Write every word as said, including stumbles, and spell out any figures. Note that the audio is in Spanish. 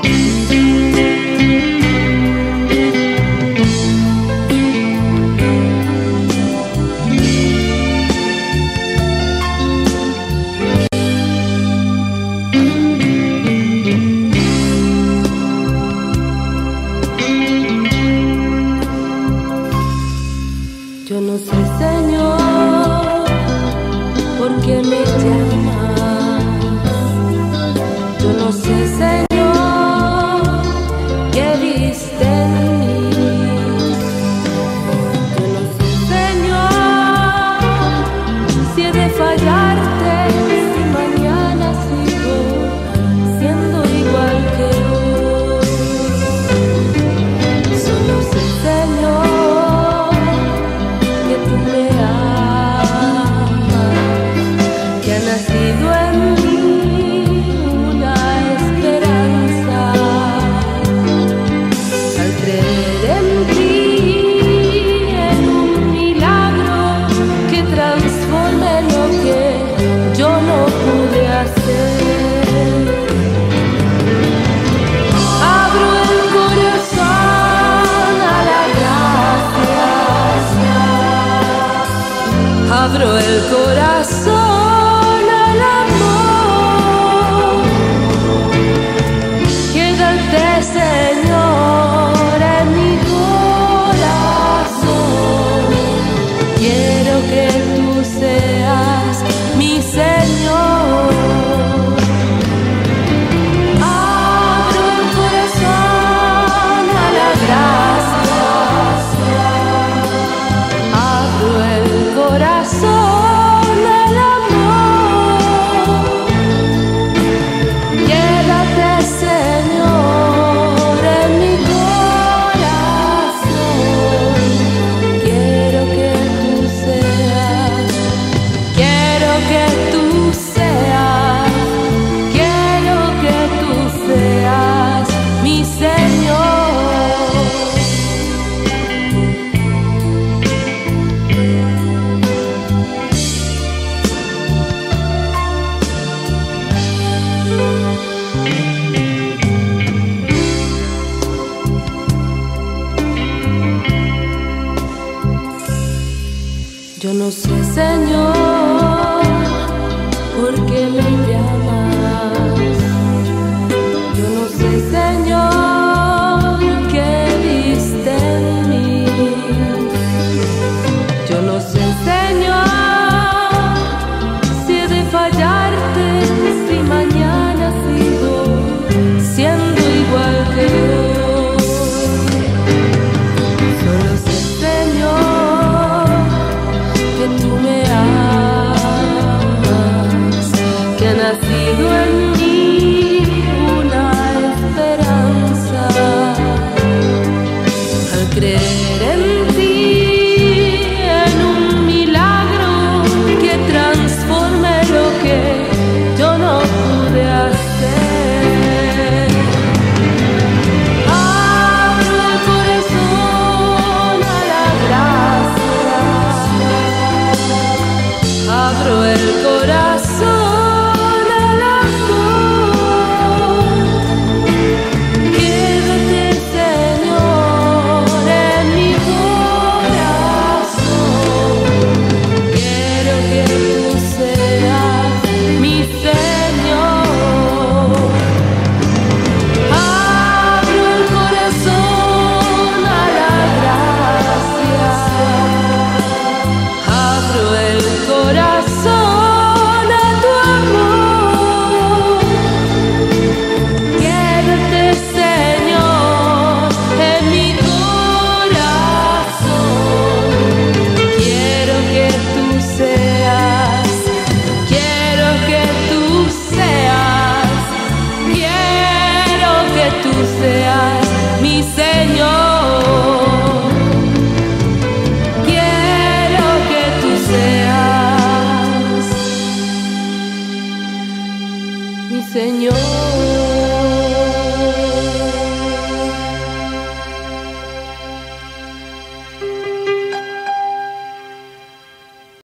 Yo no sé, Señor, por qué me llamas. Yo no sé, Señor, qué viste en mí. Yo no sé, Señor, si he de fallarte, si mañana sigo siendo igual que hoy. Solo sé, Señor, que tú me amas, que ha nacido en mí una esperanza. Al creer en ti, en un milagro que transforme lo que yo no pude hacer. Abro el corazón a la gracia. Abro el corazón al amor. Quédate, Señor, en mi corazón. Quiero que tú seas mi Señor. Abro el corazón a la gracia. Abro el corazón al amor. Quédate, Señor, en mi corazón. Quiero que tú seas, quiero que tú seas, quiero que tú seas mi Señor. Yo no sé, Señor, por qué me llamas. Yo no sé, Señor, qué viste en mí. Yo no sé, Señor, si he de fallarte, si mañana sigo siendo igual que hoy. Solo sé, Señor, que tú me amas, que ha nacido en mí una esperanza. Al creer en ti, en un milagro que transforme lo que yo no pude hacer. Abro el corazón a la gracia. Abro el corazón